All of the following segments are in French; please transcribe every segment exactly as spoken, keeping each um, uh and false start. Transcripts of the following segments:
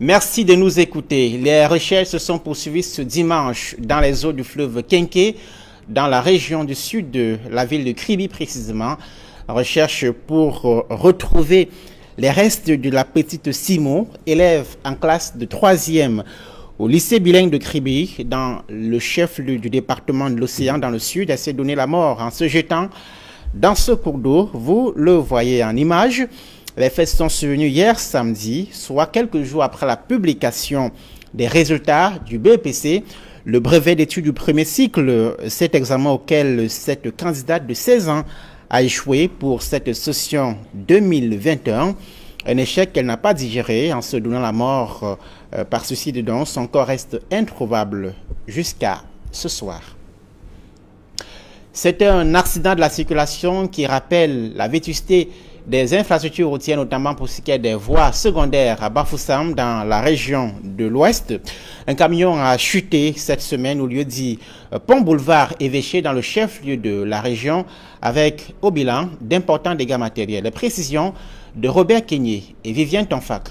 Merci de nous écouter. Les recherches se sont poursuivies ce dimanche dans les eaux du fleuve Kenké, dans la région du sud de la ville de Kribi précisément. Recherche pour retrouver les restes de la petite Simon, élève en classe de troisième au lycée bilingue de Kribi, dans le chef-lieu du département de l'Océan dans le sud. Elle s'est donné la mort en se jetant dans ce cours d'eau. Vous le voyez en image. Les faits sont survenus hier samedi, soit quelques jours après la publication des résultats du B E P C, le brevet d'études du premier cycle, cet examen auquel cette candidate de seize ans a échoué pour cette session deux mille vingt et un. Un échec qu'elle n'a pas digéré en se donnant la mort euh, par suicide, dont son corps reste introuvable jusqu'à ce soir. C'était un accident de la circulation qui rappelle la vétusté des infrastructures routières, notamment pour ce qui est des voies secondaires à Bafoussam, dans la région de l'Ouest. Un camion a chuté cette semaine au lieu dit Pont Boulevard Évêché, dans le chef-lieu de la région, avec au bilan d'importants dégâts matériels. Les précisions de Robert Kenyé et Viviane Tonfak.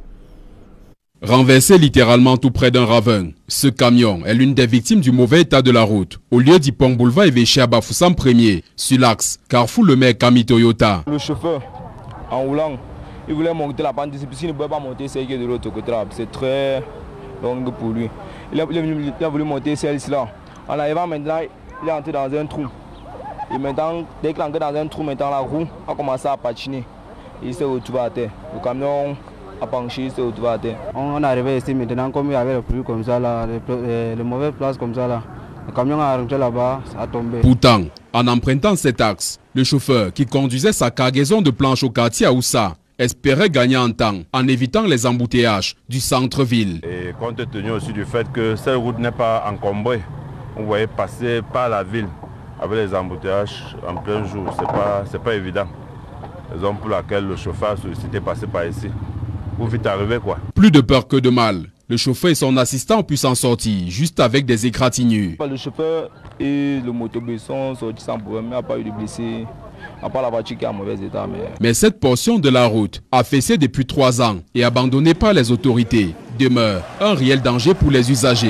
Renversé littéralement tout près d'un ravin, ce camion est l'une des victimes du mauvais état de la route. Au lieu du pont boulevard Évêché à Bafoussam premier, sur l'axe Carrefour Le Maire Camille Toyota. Le chauffeur, en roulant, il voulait monter la pente, s'il ne pouvait pas monter celle qui est de l'autre côté là, c'est très long pour lui. Il a, il a voulu monter celle-ci là. En arrivant maintenant, il est entré dans un trou. Et maintenant, dès qu'il est entré dans un trou, maintenant la roue a commencé à patiner. Il s'est retrouvé à terre. Le camion a penché, il s'est retrouvé à terre. On est arrivé ici maintenant, comme il y avait le pluie comme ça, là, les, les mauvaises places comme ça, là. Le camion a rentré là-bas, ça a tombé. Pourtant, en empruntant cet axe, le chauffeur qui conduisait sa cargaison de planches au quartier à Oussa espérait gagner en temps en évitant les embouteillages du centre-ville. Et compte tenu aussi du fait que cette route n'est pas encombrée, on voyait passer par la ville avec les embouteillages en plein jour, c'est pas, c'est pas évident. Raison pour laquelle le chauffeur a sollicité passer par ici. Pour vite arriver quoi. Plus de peur que de mal. Le chauffeur et son assistant ont pu s'en sortir juste avec des égratignures. Le chauffeur et le motobus sont sortis sans problème, il n'y a pas eu de blessés. À part la voiture qui est en mauvais état. Mais... mais cette portion de la route, affaissée depuis trois ans et abandonnée par les autorités, demeure un réel danger pour les usagers.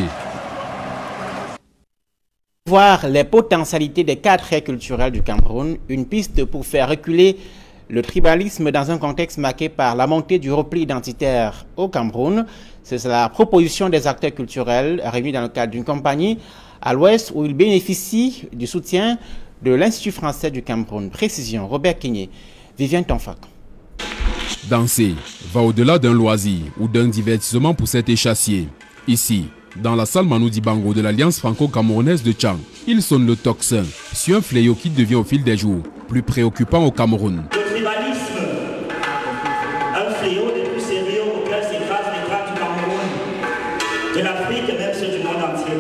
Voir les potentialités des quatre traits culturels du Cameroun, une piste pour faire reculer le tribalisme dans un contexte marqué par la montée du repli identitaire au Cameroun. C'est la proposition des acteurs culturels réunis dans le cadre d'une compagnie à l'Ouest où ils bénéficient du soutien de l'Institut français du Cameroun. Précision, Robert Kenyé, Viviane Tonfak. Danser va au-delà d'un loisir ou d'un divertissement pour cet échassier. Ici, dans la salle Manu Dibango de l'Alliance franco-camerounaise de Tchang, il sonne le tocsin sur un fléau qui devient au fil des jours plus préoccupant au Cameroun. Le tribalisme, un fléau des plus sérieux auquel s'écrasent les traces du Cameroun, de l'Afrique et même ceux du monde entier.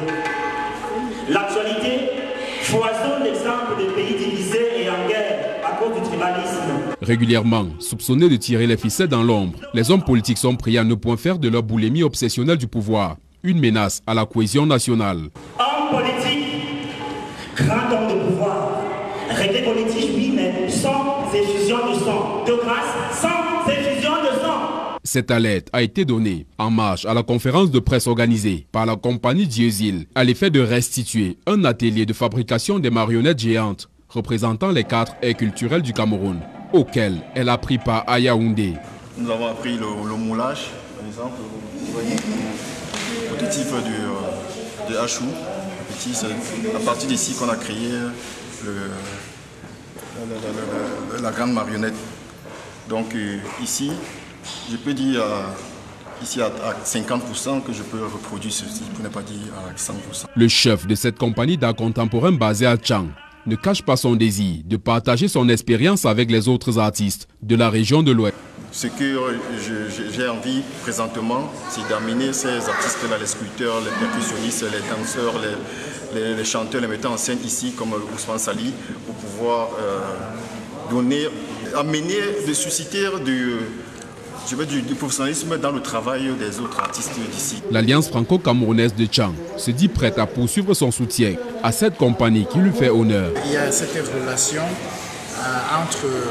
L'actualité foisonne l'exemple de pays divisés et en guerre à cause du tribalisme. Régulièrement soupçonnés de tirer les ficelles dans l'ombre, les hommes politiques sont pris à ne point faire de leur boulimie obsessionnelle du pouvoir une menace à la cohésion nationale. Homme politique, grand homme de pouvoir, régler politique, oui, mais sans effusion de sang. De grâce, sans effusion de sang. Cette alerte a été donnée en marge à la conférence de presse organisée par la compagnie Dieusil à l'effet de restituer un atelier de fabrication des marionnettes géantes représentant les quatre aires culturelles du Cameroun, auquel elle a pris part à Yaoundé. Nous avons appris le, le moulage, par exemple, vous voyez, le motif du, de hachou. C'est à partir d'ici qu'on a créé le, la, la, la, la grande marionnette. Donc euh, ici, je peux dire euh, ici à, à cinquante pour cent que je peux reproduire ceci, pour ne pas dire à cent pour cent. Le chef de cette compagnie d'art contemporain basée à Tchang ne cache pas son désir de partager son expérience avec les autres artistes de la région de l'Ouest. Ce que j'ai envie présentement, c'est d'amener ces artistes-là, les sculpteurs, les percussionnistes, les danseurs, les, les, les chanteurs, les metteurs en scène ici, comme Ousmane Sali, pour pouvoir euh, donner, amener, de susciter du, je veux, du, du professionnalisme dans le travail des autres artistes d'ici. L'Alliance franco-camerounaise de Tchang se dit prête à poursuivre son soutien à cette compagnie qui lui fait honneur. Il y a cette relation euh, entre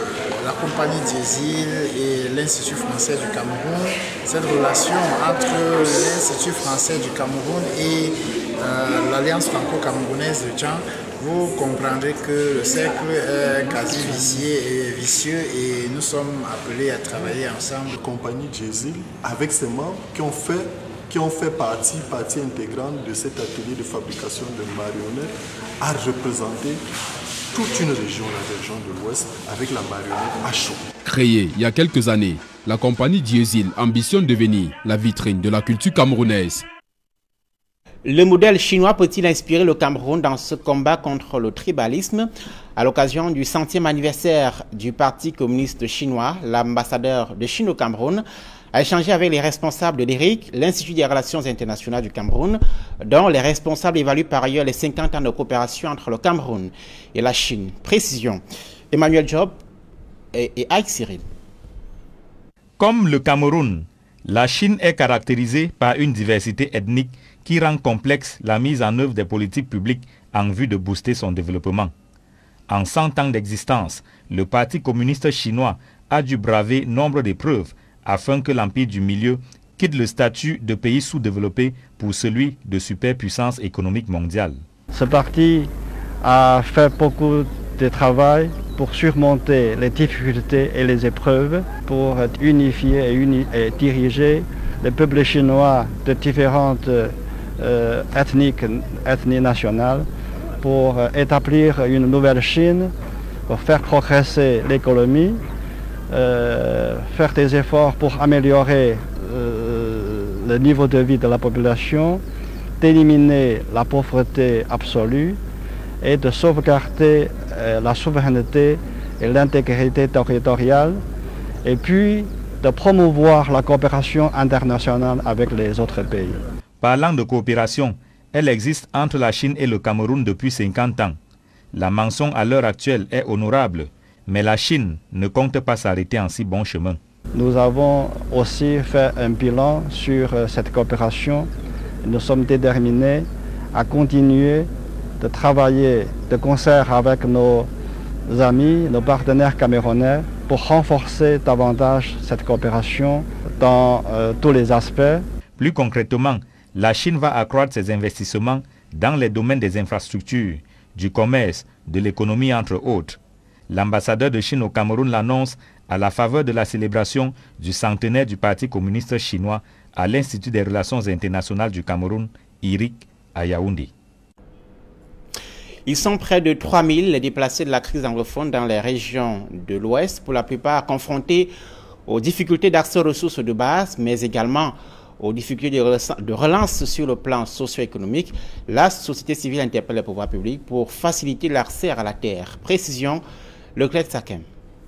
la compagnie diesel et l'Institut français du Cameroun, cette relation entre l'Institut français du Cameroun et euh, l'Alliance franco-camerounaise de Tchang, vous comprendrez que le cercle est quasi vicieux et vicieux et nous sommes appelés à travailler ensemble. La compagnie diesel, avec ses membres qui ont fait qui ont fait partie, partie intégrante de cet atelier de fabrication de marionnettes, a représenté toute une région, la région de l'Ouest, avec la marionnette à chaud. Créée il y a quelques années, la compagnie Diesel ambitionne devenir la vitrine de la culture camerounaise. Le modèle chinois peut-il inspirer le Cameroun dans ce combat contre le tribalisme? À l'occasion du centième anniversaire du Parti communiste chinois, l'ambassadeur de Chine au Cameroun a échangé avec les responsables de l'I R I C, l'Institut des relations internationales du Cameroun, dont les responsables évaluent par ailleurs les cinquante ans de coopération entre le Cameroun et la Chine. Précision, Emmanuel Job et, et Aïk Cyril. Comme le Cameroun, la Chine est caractérisée par une diversité ethnique qui rend complexe la mise en œuvre des politiques publiques en vue de booster son développement. En cent ans d'existence, le Parti communiste chinois a dû braver nombre d'épreuves afin que l'Empire du Milieu quitte le statut de pays sous-développé pour celui de superpuissance économique mondiale. Ce parti a fait beaucoup de travail pour surmonter les difficultés et les épreuves, pour unifier et, uni et diriger les peuples chinois de différentes euh, ethniques, ethnies nationales, pour euh, établir une nouvelle Chine, pour faire progresser l'économie, Euh, faire des efforts pour améliorer euh, le niveau de vie de la population, d'éliminer la pauvreté absolue et de sauvegarder euh, la souveraineté et l'intégrité territoriale, et puis de promouvoir la coopération internationale avec les autres pays. Parlant de coopération, elle existe entre la Chine et le Cameroun depuis cinquante ans. La mention à l'heure actuelle est honorable, mais la Chine ne compte pas s'arrêter en si bon chemin. Nous avons aussi fait un bilan sur cette coopération. Nous sommes déterminés à continuer de travailler de concert avec nos amis, nos partenaires camerounais, pour renforcer davantage cette coopération dans euh, tous les aspects. Plus concrètement, la Chine va accroître ses investissements dans les domaines des infrastructures, du commerce, de l'économie entre autres. L'ambassadeur de Chine au Cameroun l'annonce à la faveur de la célébration du centenaire du Parti communiste chinois à l'Institut des relations internationales du Cameroun, I R I C, à Yaoundé. Ils sont près de trois mille les déplacés de la crise anglophone dans les régions de l'Ouest, pour la plupart confrontés aux difficultés d'accès aux ressources de base, mais également aux difficultés de relance sur le plan socio-économique. La société civile interpelle les pouvoirs publics pour faciliter l'accès à la terre. Précision, Leclerc Sakem.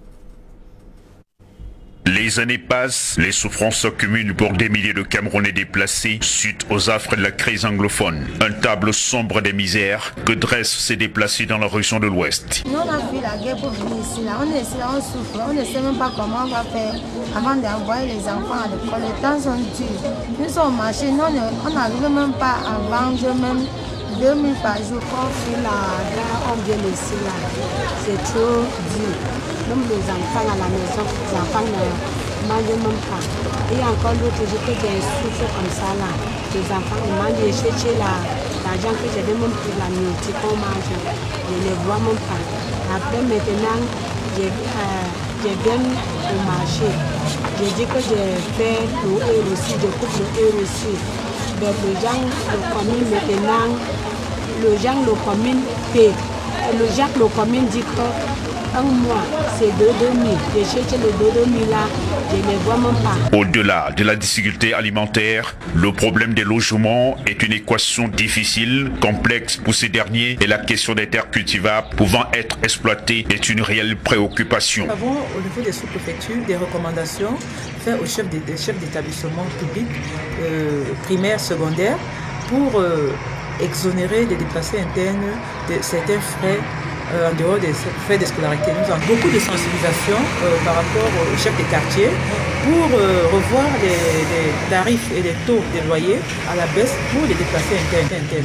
Les années passent, les souffrances s'accumulent pour des milliers de Camerounais déplacés suite aux affres de la crise anglophone. Un tableau sombre des misères que dressent ces déplacés dans la région de l'Ouest. Nous, on a vu la guerre pour venir ici. Là. On est ici, là, on souffre. On ne sait même pas comment on va faire avant d'envoyer les enfants à l'école. Les temps sont durs. Nous sommes au marché, nous, on n'arrive même pas à vendre même deux mille par jour. Quand on fait là, là, on vient ici, là. C'est trop dur. Même les enfants à la maison, les enfants ne mangent même pas. Et encore l'autre, je fais des souffles comme ça là. Les enfants ils mangent, je cherche l'argent que j'ai même pour la nourriture qu'on mange. Je ne les vois même pas. Après maintenant, je, euh, je viens au marché. Je dis que je fais le euro aussi, je coupe le euro aussi. Mais les gens, le commune maintenant, les gens, le commune paient. Le gens, le commune dit que un mois, c'est deux mille. Je cherche le deux mille là, je ne les vois même pas. Au-delà de la difficulté alimentaire, le problème des logements est une équation difficile, complexe pour ces derniers, et la question des terres cultivables pouvant être exploitées est une réelle préoccupation. Nous avons au niveau des sous-préfectures des recommandations faites aux chefs d'établissement publics, euh, primaires, secondaires, pour euh, exonérer les déplacés internes de certains frais Euh, en dehors des frais de scolarité. Nous avons beaucoup de sensibilisation euh, par rapport aux chefs des quartiers pour euh, revoir les, les tarifs et les taux des loyers à la baisse pour les déplacés internes.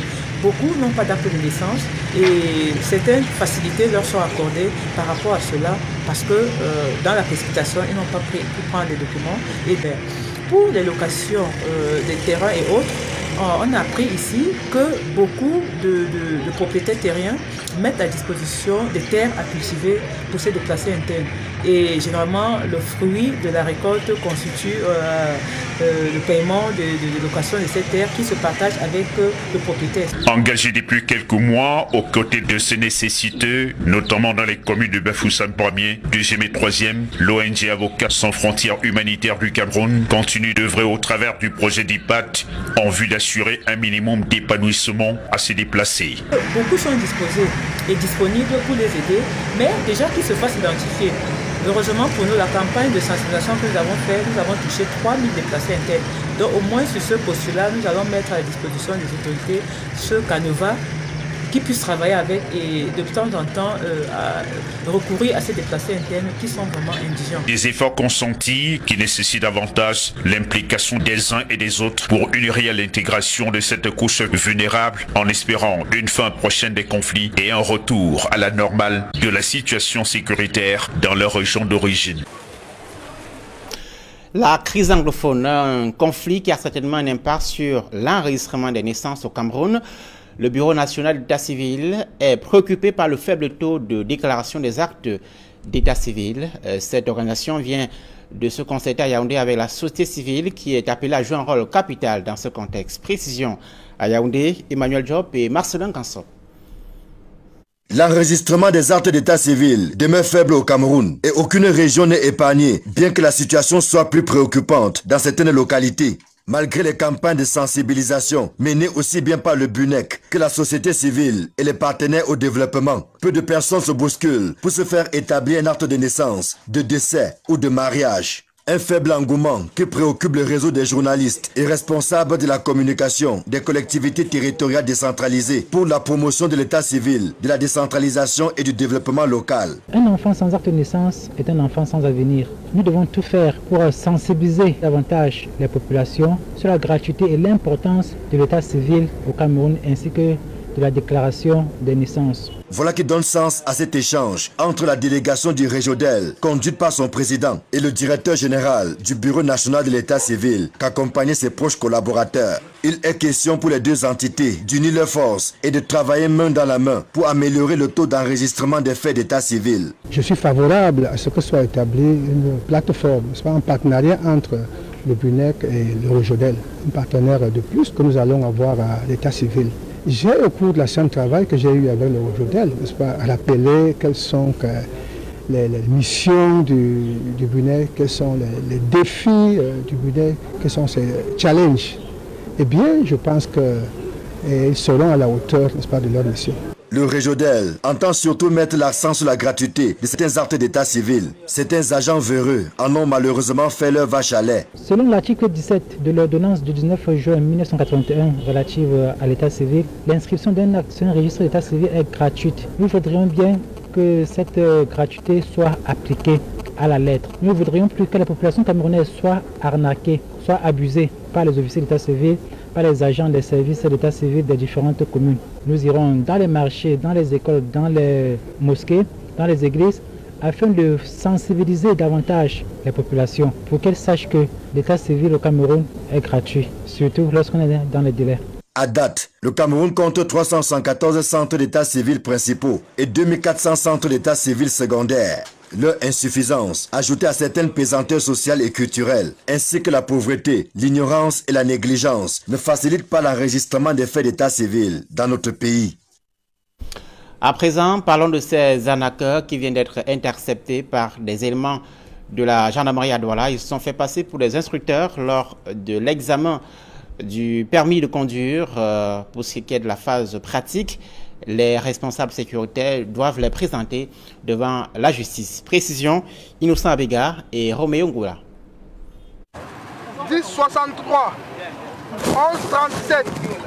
beaucoup n'ont pas d'acte de naissance et certaines facilités leur sont accordées par rapport à cela parce que euh, dans la précipitation, ils n'ont pas pu prendre les documents. Et bien, pour les locations euh, des terrains et autres, on a appris ici que beaucoup de, de, de propriétaires terriens mettent à disposition des terres à cultiver pour se déplacer internes. Et généralement, le fruit de la récolte constitue euh, euh, le paiement de, de, de location de ces terres qui se partagent avec euh, le propriétaire. Engagé depuis quelques mois aux côtés de ces nécessités, notamment dans les communes de Bafoussam premier, deuxième et troisième, l'O N G Avocats sans frontières humanitaires du Cameroun continue d'œuvrer au travers du projet d'I P A T en vue d'assurer un minimum d'épanouissement à ces déplacés. Beaucoup sont disposés et disponibles pour les aider, mais déjà qu'ils se fassent identifier. Heureusement pour nous, la campagne de sensibilisation que nous avons faite, nous avons touché trois mille déplacés internes. Donc au moins sur ce postulat, nous allons mettre à la disposition des autorités ce canevas qui puissent travailler avec et de temps en temps euh, à recourir à ces déplacés internes qui sont vraiment indigents. Des efforts consentis qui nécessitent davantage l'implication des uns et des autres pour une réelle intégration de cette couche vulnérable en espérant une fin prochaine des conflits et un retour à la normale de la situation sécuritaire dans leur région d'origine. La crise anglophone, un conflit qui a certainement un impact sur l'enregistrement des naissances au Cameroun. Le Bureau national d'état civil est préoccupé par le faible taux de déclaration des actes d'état civil. Cette organisation vient de se concerter à Yaoundé avec la société civile qui est appelée à jouer un rôle capital dans ce contexte. Précision à Yaoundé, Emmanuel Diop et Marcelin Kansop. L'enregistrement des actes d'état civil demeure faible au Cameroun et aucune région n'est épargnée, bien que la situation soit plus préoccupante dans certaines localités. Malgré les campagnes de sensibilisation menées aussi bien par le B U N E C que la société civile et les partenaires au développement, peu de personnes se bousculent pour se faire établir un acte de naissance, de décès ou de mariage. Un faible engouement qui préoccupe le réseau des journalistes et responsables de la communication des collectivités territoriales décentralisées pour la promotion de l'état civil, de la décentralisation et du développement local. Un enfant sans acte de naissance est un enfant sans avenir. Nous devons tout faire pour sensibiliser davantage les populations sur la gratuité et l'importance de l'état civil au Cameroun ainsi que de la déclaration des naissances. Voilà qui donne sens à cet échange entre la délégation du Régional, conduite par son président, et le directeur général du Bureau national de l'état civil, qu'accompagnaient ses proches collaborateurs. Il est question pour les deux entités d'unir leurs forces et de travailler main dans la main pour améliorer le taux d'enregistrement des faits d'état civil. Je suis favorable à ce que soit établie une plateforme, un partenariat entre le B U N E C et le Régional, un partenaire de plus que nous allons avoir à l'état civil. J'ai, au cours de la séance de travail que j'ai eue avec le Régional, n'est-ce pas, rappelé quelles sont que les, les missions du, du B U N E C, quels sont les, les défis euh, du B U N E C, quels sont ses challenges. Eh bien, je pense qu'ils seront à la hauteur, n'est-ce pas, de leur mission. Le Régional entend surtout mettre l'accent sur la gratuité de certains actes d'état civil. Certains agents véreux en ont malheureusement fait leur vache à lait. Selon l'article dix-sept de l'ordonnance du dix-neuf juin mille neuf cent quatre-vingt-un relative à l'état civil, l'inscription d'un acte sur un registre d'état civil est gratuite. Nous voudrions bien que cette gratuité soit appliquée à la lettre. Nous ne voudrions plus que la population camerounaise soit arnaquée, soit abusée par les officiers d'état civil, par les agents des services d'état civil des différentes communes. Nous irons dans les marchés, dans les écoles, dans les mosquées, dans les églises, afin de sensibiliser davantage les populations pour qu'elles sachent que l'état civil au Cameroun est gratuit, surtout lorsqu'on est dans les délais. À date, le Cameroun compte trois cent soixante-quatorze centres d'état civil principaux et deux mille quatre cents centres d'état civil secondaires. Leur insuffisance, ajoutée à certaines pesanteurs sociales et culturelles, ainsi que la pauvreté, l'ignorance et la négligence, ne facilitent pas l'enregistrement des faits d'état civil dans notre pays. À présent, parlons de ces arnaqueurs qui viennent d'être interceptés par des éléments de la gendarmerie à Douala. Ils se sont fait passer pour des instructeurs lors de l'examen du permis de conduire euh, pour ce qui est de la phase pratique. Les responsables sécuritaires doivent les présenter devant la justice. Précision, Innocent Abega et Roméo Ngoula. dix soixante-trois, onze trente-sept.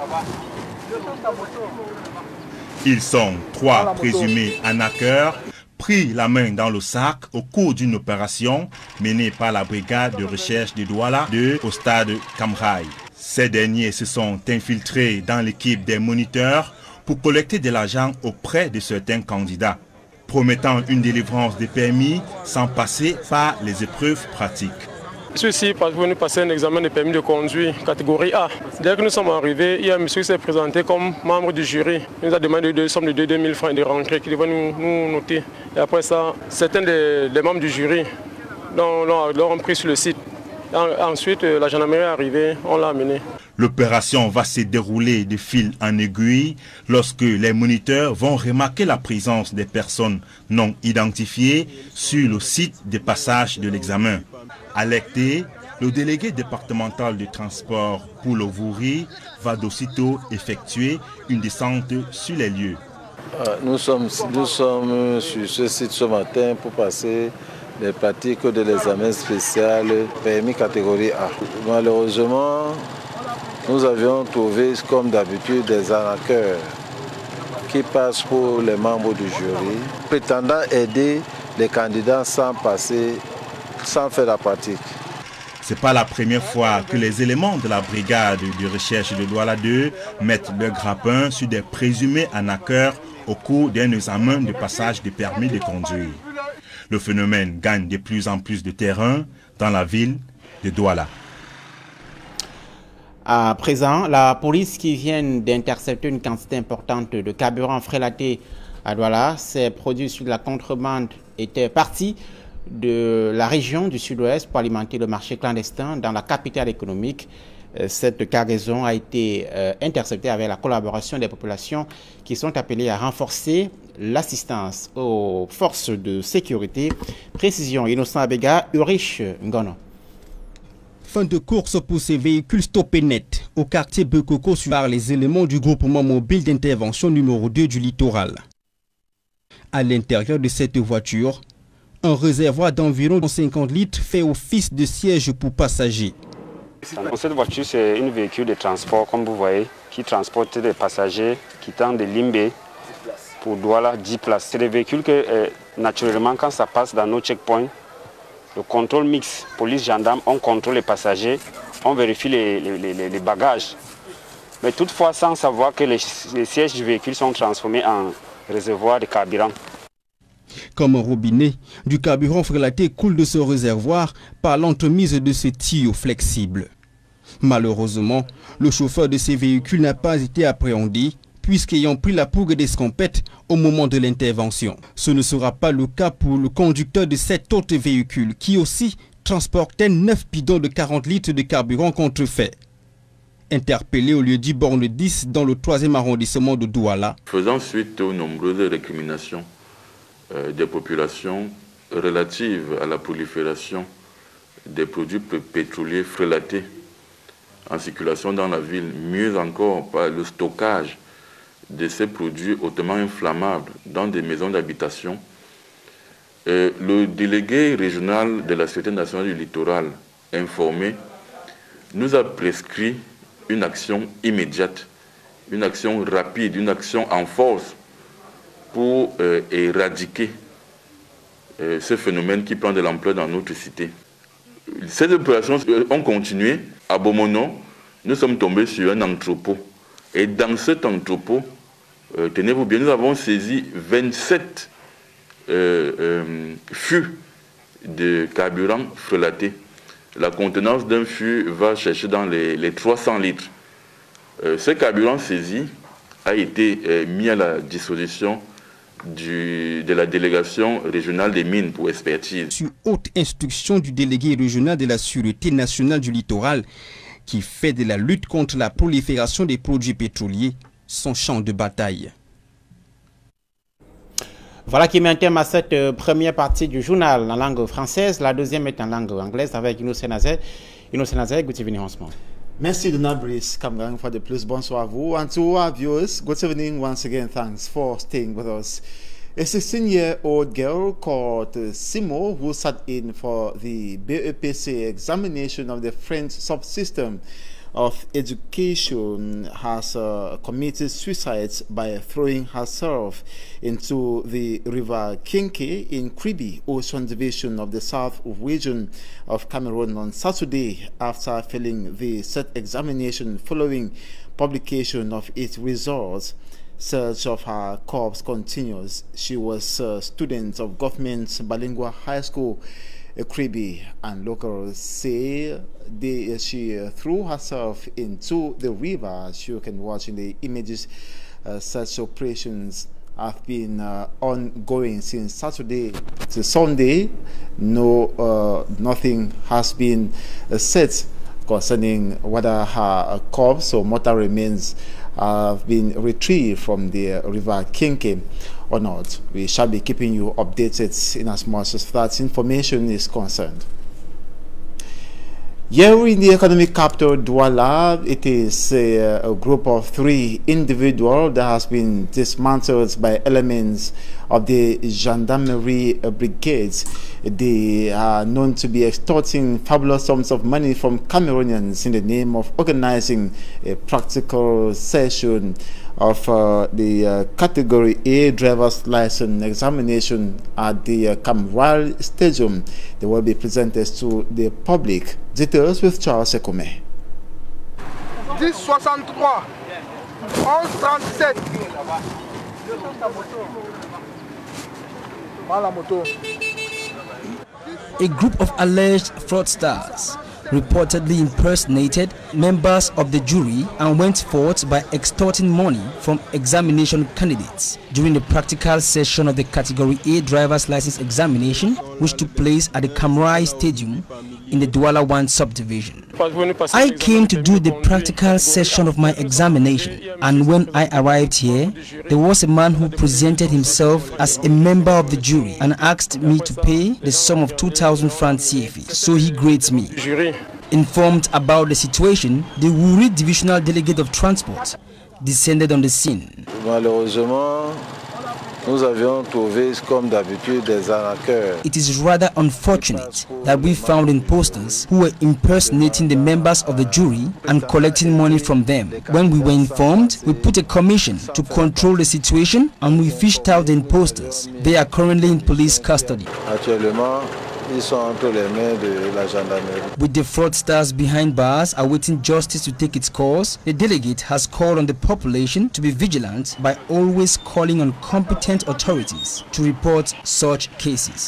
Ils sont trois présumés arnaqueurs pris la main dans le sac au cours d'une opération menée par la brigade de recherche de Douala deux au stade Kamraï. Ces derniers se sont infiltrés dans l'équipe des moniteurs pour collecter de l'argent auprès de certains candidats, promettant une délivrance de permis sans passer par les épreuves pratiques. Je suis ici pour venir passer un examen de permis de conduire catégorie A. Dès que nous sommes arrivés, il y a un monsieur qui s'est présenté comme membre du jury. Il nous a demandé de somme de deux mille francs de rentrée qu'il devait nous, nous noter. Et après ça, certains des, des membres du jury l'ont pris sur le site. Ensuite, la gendarmerie est arrivée, on l'a amené. L'opération va se dérouler de fil en aiguille lorsque les moniteurs vont remarquer la présence des personnes non identifiées sur le site de passage de l'examen. Alerté, le délégué départemental de transport pour le Vouri va d'aussitôt effectuer une descente sur les lieux. Nous sommes, nous sommes sur ce site ce matin pour passer les pratiques de l'examen spécial permis catégorie A. Malheureusement, nous avions trouvé, comme d'habitude, des arnaqueurs qui passent pour les membres du jury, prétendant aider les candidats sans passer, sans faire la pratique. Ce n'est pas la première fois que les éléments de la brigade de recherche de Douala deux mettent leur grappin sur des présumés arnaqueurs au cours d'un examen de passage de permis de conduire. Le phénomène gagne de plus en plus de terrain dans la ville de Douala. À présent, la police qui vient d'intercepter une quantité importante de carburant frélaté à Douala, ces produits sur la contrebande étaient partis de la région du sud-ouest pour alimenter le marché clandestin dans la capitale économique. Cette cargaison a été euh, interceptée avec la collaboration des populations qui sont appelées à renforcer l'assistance aux forces de sécurité. Précision, Innocent Abega, Urich Ngono. Fin de course pour ces véhicules stoppés net au quartier Bekoko par les éléments du groupement mobile d'intervention numéro deux du littoral. À l'intérieur de cette voiture, un réservoir d'environ cinquante litres fait office de siège pour passagers. Cette voiture, c'est un véhicule de transport, comme vous voyez, qui transporte des passagers quittant de Limbé pour Douala, dix places. C'est des véhicules que, euh, naturellement, quand ça passe dans nos checkpoints, le contrôle mixte, police, gendarme, on contrôle les passagers, on vérifie les, les, les, les bagages. Mais toutefois, sans savoir que les, les sièges du véhicule sont transformés en réservoir de carburant. Comme un robinet, du carburant frélaté coule de ce réservoir par l'entremise de ce tuyau flexible. Malheureusement, le chauffeur de ces véhicules n'a pas été appréhendé puisqu'ayant pris la pourgue d'escampette au moment de l'intervention. Ce ne sera pas le cas pour le conducteur de cet autre véhicule qui aussi transportait neuf bidons de quarante litres de carburant contrefait. Interpellé au lieu du borne dix dans le troisième arrondissement de Douala. Faisant suite aux nombreuses récriminations euh, des populations relatives à la prolifération des produits pétroliers frélatés en circulation dans la ville, mieux encore par le stockage de ces produits hautement inflammables dans des maisons d'habitation, euh, le délégué régional de la Sûreté nationale du littoral, informé, nous a prescrit une action immédiate, une action rapide, une action en force pour euh, éradiquer euh, ce phénomène qui prend de l'ampleur dans notre cité. Ces opérations ont continué. À Bomono, nous sommes tombés sur un entrepôt. Et dans cet entrepôt, euh, tenez-vous bien, nous avons saisi vingt-sept euh, euh, fûts de carburant frelaté. La contenance d'un fût va chercher dans les, les trois cents litres. Euh, ce carburant saisi a été euh, mis à la disposition du, de la délégation régionale des mines pour expertise. Sur haute instruction du délégué régional de la Sûreté nationale du littoral, qui fait de la lutte contre la prolifération des produits pétroliers son champ de bataille. Voilà qui met un terme à cette euh, première partie du journal en langue française. La deuxième est en langue anglaise avec Innocent Nazaire. Innocent Nazaire, good evening once more. Merci Donald Brice. Kamgang, une fois de plus, bonsoir à vous. And to our viewers, good evening once again. Thanks for staying with us. A sixteen-year-old girl called Simo, who sat in for the B E P C examination of the French subsystem, of Education has uh, committed suicide by throwing herself into the river Kinke in Kribi, Ocean Division of the South region of Cameroon on Saturday after failing the set examination following publication of its results. Search of her corpse continues. She was a student of government bilingual high school Kribi, and locals say they, she uh, threw herself into the river. As you can watch in the images, uh, such operations have been uh, ongoing since Saturday to Sunday. No, uh, nothing has been uh, said concerning whether her corpse or mortal remains have been retrieved from the river Kinke or not. We shall be keeping you updated in as much as that information is concerned. Here in the economic capital Douala, it is a, a group of three individuals that has been dismantled by elements of the gendarmerie brigades. They are known to be extorting fabulous sums of money from Cameroonians in the name of organizing a practical session of uh, the uh, Category A driver's license examination at the uh, Camral Stadium. They will be presented to the public. Details with Charles Ekome. dix soixante-trois, onze trente-sept. A group of alleged fraudsters reportedly impersonated members of the jury and went forth by extorting money from examination candidates during the practical session of the Category A driver's license examination, which took place at the Camrai Stadium in the Douala one subdivision. I came to do the practical session of my examination, and when I arrived here, there was a man who presented himself as a member of the jury and asked me to pay the sum of two thousand francs C F A, so he grades me. Informed about the situation, the Wuri Divisional Delegate of Transport descended on the scene. Malheureusement, nous avions trouvé, comme d'habitude, des arnaqueurs. It is rather unfortunate that we found imposters who were impersonating the members of the jury and collecting money from them. When we were informed, we put a commission to control the situation and we fished out the imposters. They are currently in police custody. Actuellement, ils sont entre les mains de la gendarmerie. With the fraudsters behind bars awaiting justice to take its course, the delegate has called on the population to be vigilant by always calling on competent authorities to report such cases.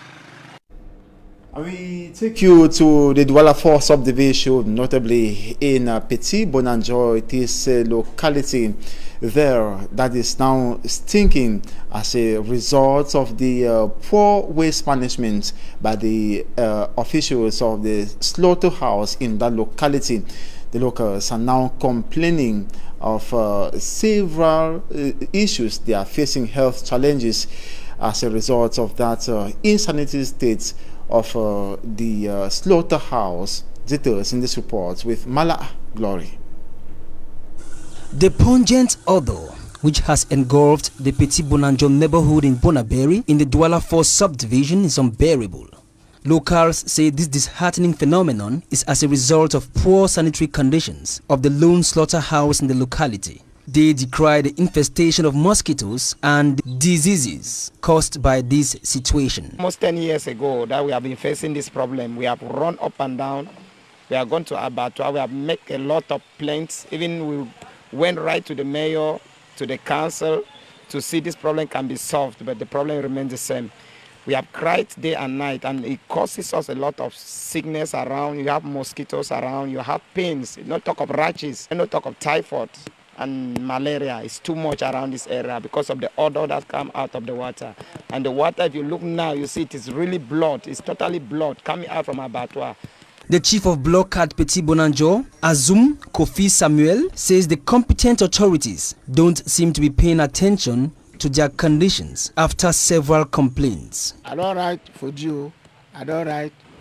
We take you to the Douala four subdivision, notably in uh, Petit Bonanjo. It is a locality there that is now stinking as a result of the uh, poor waste management by the uh, officials of the slaughterhouse in that locality. The locals are now complaining of uh, several uh, issues. They are facing health challenges as a result of that uh, insanity state of uh, the uh, slaughterhouse. Details in this report with Mala Glory. The pungent odor, which has engulfed the Petit Bonanjo neighborhood in Bonaberi in the Douala four subdivision, is unbearable. Locals say this disheartening phenomenon is as a result of poor sanitary conditions of the lone slaughterhouse in the locality. They decry the infestation of mosquitoes and diseases caused by this situation. Almost ten years ago that we have been facing this problem. We have run up and down. We have gone to abattoir. We have made a lot of plaints. Even we went right to the mayor, to the council, to see this problem can be solved, but the problem remains the same. We have cried day and night, and it causes us a lot of sickness around. You have mosquitoes around, you have pains, no talk of rashes, no talk of typhoid and malaria. Is too much around this area because of the odor that comes out of the water. And the water, if you look now, you see it is really blood. It's totally blood coming out from abattoir. The chief of block at Petit Bonanjo, Azum Kofi Samuel, says the competent authorities don't seem to be paying attention to their conditions after several complaints. I don't write for Geo, I don't write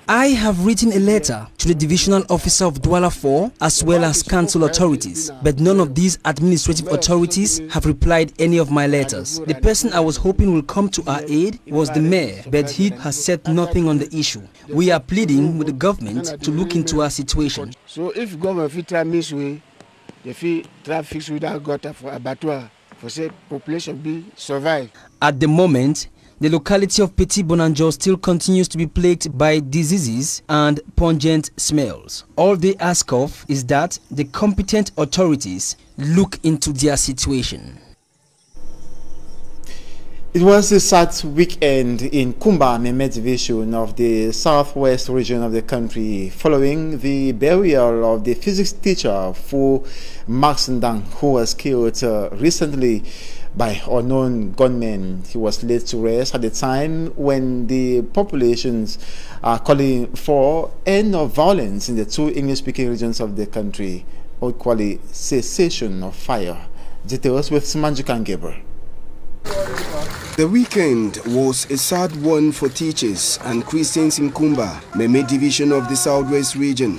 I have written a letter to the divisional officer of Douala four as well as council authorities, but none of these administrative authorities have replied any of my letters. The person I was hoping will come to our aid was the mayor, but he has said nothing on the issue. We are pleading with the government to look into our situation. So if government fit try this way, if he try fix without gutter for abattoir, for say population be survive. At the moment, the locality of Petit Bonanjo still continues to be plagued by diseases and pungent smells. All they ask of is that the competent authorities look into their situation. It was a sad weekend in Kumba, Meme division of the southwest region of the country, following the burial of the physics teacher Fu Max Ndang, who was killed uh, recently by unknown gunmen. He was laid to rest at the time when the populations are calling for end of violence in the two English-speaking regions of the country, or equally cessation of fire. Details with Simanjukan Gabriel. The weekend was a sad one for teachers and Christians in Kumba, Meme division of the southwest region.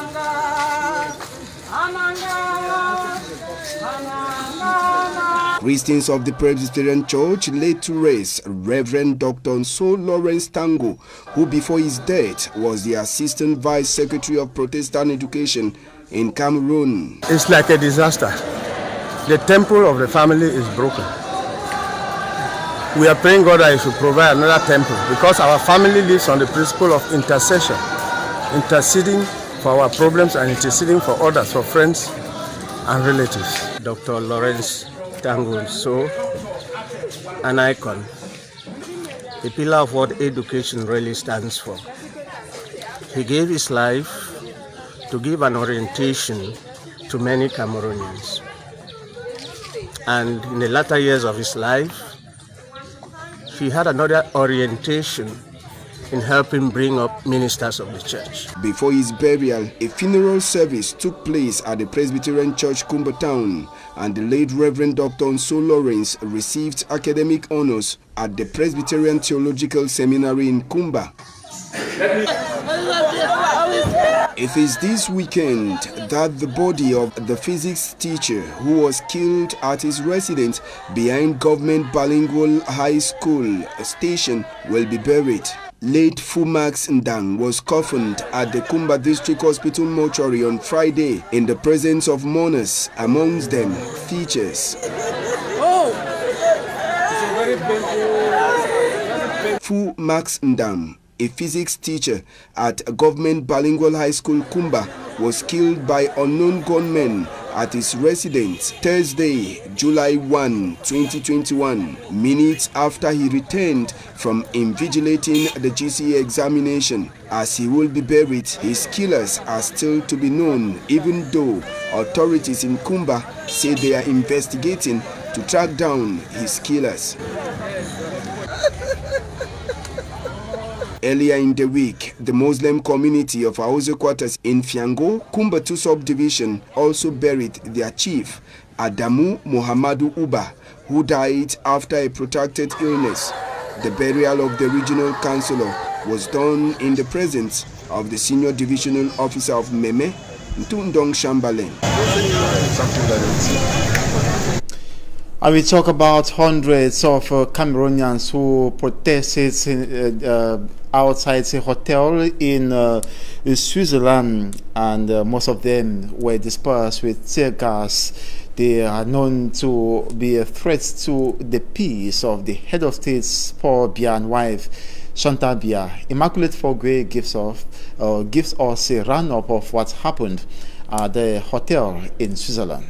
Christians of the Presbyterian Church laid to rest Reverend Doctor Nso Lawrence Tango, who before his death was the Assistant Vice Secretary of Protestant Education in Cameroon. It's like a disaster. The temple of the family is broken. We are praying God that He should provide another temple because our family lives on the principle of intercession, interceding for our problems and interceding for others, for friends and relatives. Doctor Lawrence Tango Nso, an icon, a pillar of what education really stands for. He gave his life to give an orientation to many Cameroonians. And in the latter years of his life, he had another orientation in helping bring up ministers of the church. Before his burial, a funeral service took place at the Presbyterian Church Kumba Town, and the late Reverend Doctor Nso Lawrence received academic honors at the Presbyterian Theological Seminary in Kumba. It is this weekend that the body of the physics teacher who was killed at his residence behind Government Bilingual High School station will be buried. Late Fumax Ndang was coffined at the Kumba District Hospital mortuary on Friday in the presence of mourners, amongst them teachers. Fumax Ndang, a physics teacher at Government Bilingual High School Kumba, was killed by unknown gunmen at his residence Thursday, July first, twenty twenty-one, minutes after he returned from invigilating the G C E examination. As he will be buried, his killers are still to be known, even though authorities in Kumba say they are investigating to track down his killers. Earlier in the week, the Muslim community of Aoze quarters in Fiango, Kumba two subdivision, also buried their chief, Adamu Muhammadu Uba, who died after a protracted illness. The burial of the regional councillor was done in the presence of the senior divisional officer of Meme, Ntundong Shambalen. And we talk about hundreds of uh, Cameroonians who protested in, uh, uh, outside a hotel in, uh, in Switzerland, and uh, most of them were dispersed with tear gas. They are known to be a threat to the peace of the head of state's Paul Biya and wife, Chantal Biya. Immaculate Fogwe gives, off, uh, gives us a run-up of what happened at the hotel in Switzerland.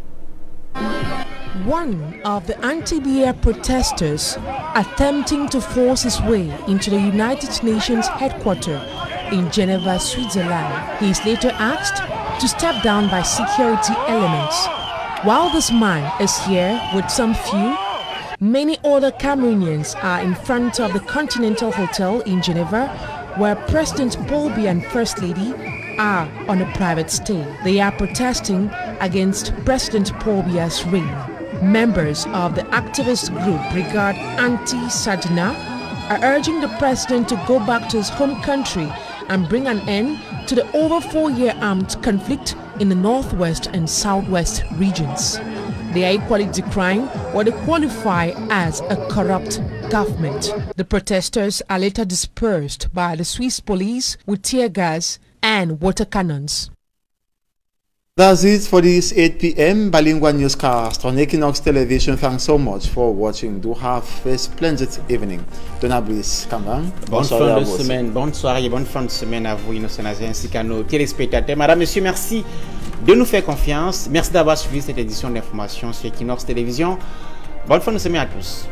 One of the anti-Biya protesters attempting to force his way into the United Nations headquarters in Geneva, Switzerland. He is later asked to step down by security elements. While this man is here with some few, many other Cameroonians are in front of the Continental Hotel in Geneva, where President Paul Biya and First Lady are on a private stay. They are protesting against President Paul Biya's reign. Members of the activist group Brigade Anti-Sadina are urging the president to go back to his home country and bring an end to the over four-year armed conflict in the northwest and southwest regions. They are equally decrying what they qualify as a corrupt government. The protesters are later dispersed by the Swiss police with tear gas and water cannons. That's it for this eight p m bilingual newscast on Equinox Television. Thanks so much for watching. Do have a splendid evening. Donna Brice Kambang. Bonne fin de semaine, bonne soirée, bonne fin de semaine à vous, Innocent Nazaire, ainsi qu'à nos téléspectateurs. Madame, Monsieur, merci de nous faire confiance. Merci d'avoir suivi cette édition d'information sur Equinox Télévision. Bonne fin de semaine à tous.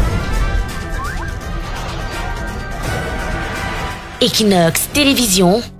Equinox Télévision.